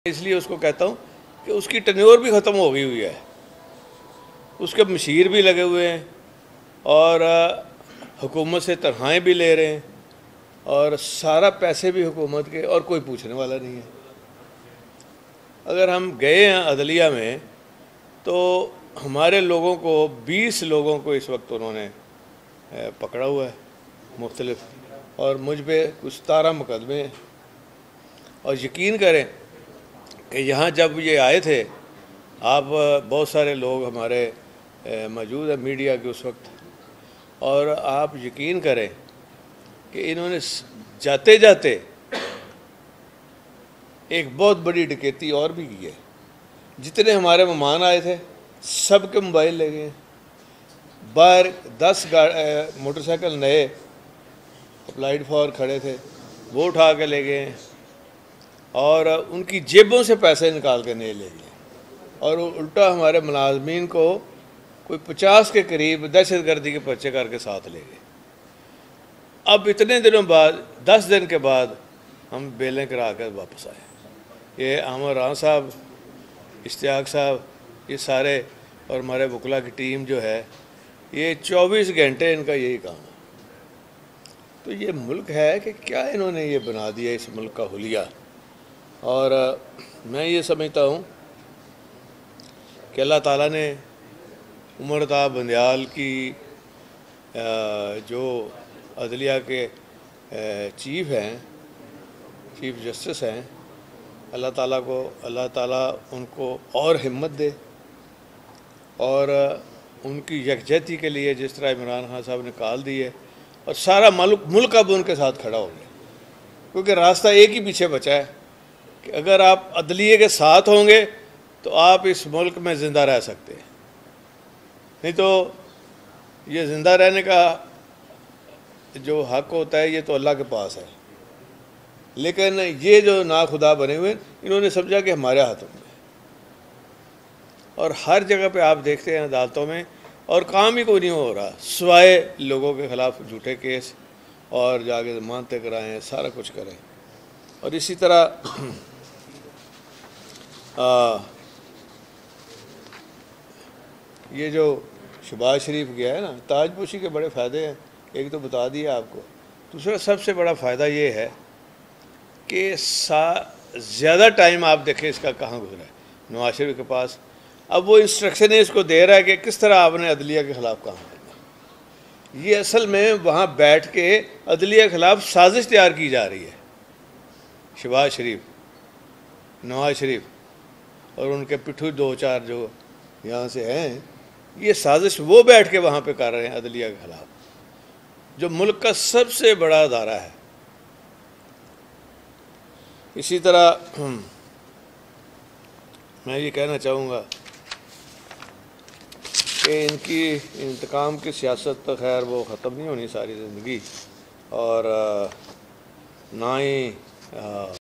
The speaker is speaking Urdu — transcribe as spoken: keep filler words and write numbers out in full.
اس لیے اس کو کہتا ہوں کہ اس کی ٹینیور بھی ختم ہو گئی ہوئی ہے، اس کے مشیر بھی لگے ہوئے ہیں اور حکومت سے تنخواہیں بھی لے رہے ہیں اور سارا پیسے بھی حکومت کے، اور کوئی پوچھنے والا نہیں ہے۔ اگر ہم گئے ہیں عدلیہ میں تو ہمارے لوگوں کو بیس لوگوں کو اس وقت انہوں نے پکڑا ہوا ہے مختلف، اور مجھ پہ کچھ ستارہ مقدمے ہیں۔ اور یقین کریں کہ یہاں جب یہ آئے تھے، آپ بہت سارے لوگ ہمارے موجود ہیں میڈیا کے اس وقت، اور آپ یقین کریں کہ انہوں نے جاتے جاتے ایک بہت بڑی ڈکیتی اور بھی کی ہے۔ جتنے ہمارے مہمان آئے تھے سب کے موبائل لے گئے، باہر دس موٹر سائیکل نئے اپلائیڈ فار کھڑے تھے وہ اٹھا کے لے گئے اور ان کی جیبوں سے پیسے نکال کے نہیں لے گئے، اور الٹا ہمارے ملازمین کو کوئی پچاس کے قریب دہشت گردی کے پرچے کر کے ساتھ لے گئے۔ اب اتنے دنوں بعد، دس دن کے بعد ہم بیلیں کرا کر واپس آئے۔ یہ عامر راں صاحب، اشتیاق صاحب، یہ سارے اور ہمارے وکلا کی ٹیم جو ہے، یہ چوبیس گھنٹے ان کا یہی کام ہے۔ تو یہ ملک ہے کہ کیا انہوں نے یہ بنا دیا اس ملک کا حلیہ۔ اور میں یہ سمجھتا ہوں کہ اللہ تعالیٰ نے عمر تا بندیال کی جو عدلیہ کے چیف ہیں، چیف جسٹس ہیں، اللہ تعالیٰ کو اللہ تعالیٰ ان کو اور ہمت دے، اور ان کی یکجہتی کے لیے جس طرح عمران خان صاحب نے کال دی ہے، اور سارا ملک ملک اب ان کے ساتھ کھڑا ہو گیا، کیونکہ راستہ ایک ہی پیچھے بچا ہے کہ اگر آپ عدلیے کے ساتھ ہوں گے تو آپ اس ملک میں زندہ رہ سکتے ہیں، نہیں تو یہ زندہ رہنے کا جو حق ہوتا ہے یہ تو اللہ کے پاس ہے، لیکن یہ جو ناخدا بنے ہوئے انہوں نے سمجھا کہ ہمارے ہاتھوں میں، اور ہر جگہ پہ آپ دیکھتے ہیں عدالتوں میں، اور کام ہی کوئی نہیں ہو رہا سوائے لوگوں کے خلاف جھوٹے کیس اور جا کے ضمانتیں کرائیں، سارا کچھ کریں۔ اور اسی طرح آ, یہ جو شہباز شریف گیا ہے نا، تاج پوشی کے بڑے فائدے ہیں، ایک تو بتا دیا آپ کو، دوسرا سب سے بڑا فائدہ یہ ہے کہ سا زیادہ ٹائم آپ دیکھیں اس کا کہاں گزرا ہے نواز شریف کے پاس۔ اب وہ انسٹرکشن اس کو دے رہا ہے کہ کس طرح آپ نے عدلیہ کے خلاف کام کرنا۔ یہ اصل میں وہاں بیٹھ کے عدلیہ کے خلاف سازش تیار کی جا رہی ہے۔ شہباز شریف، نواز شریف اور ان کے پٹھو دو چار جو یہاں سے ہیں، یہ سازش وہ بیٹھ کے وہاں پہ کر رہے ہیں عدلیہ کے خلاف، جو ملک کا سب سے بڑا ادارہ ہے۔ اسی طرح میں یہ کہنا چاہوں گا کہ ان کی انتقام کی سیاست تو خیر وہ ختم نہیں ہونی ساری زندگی، اور نہ ہی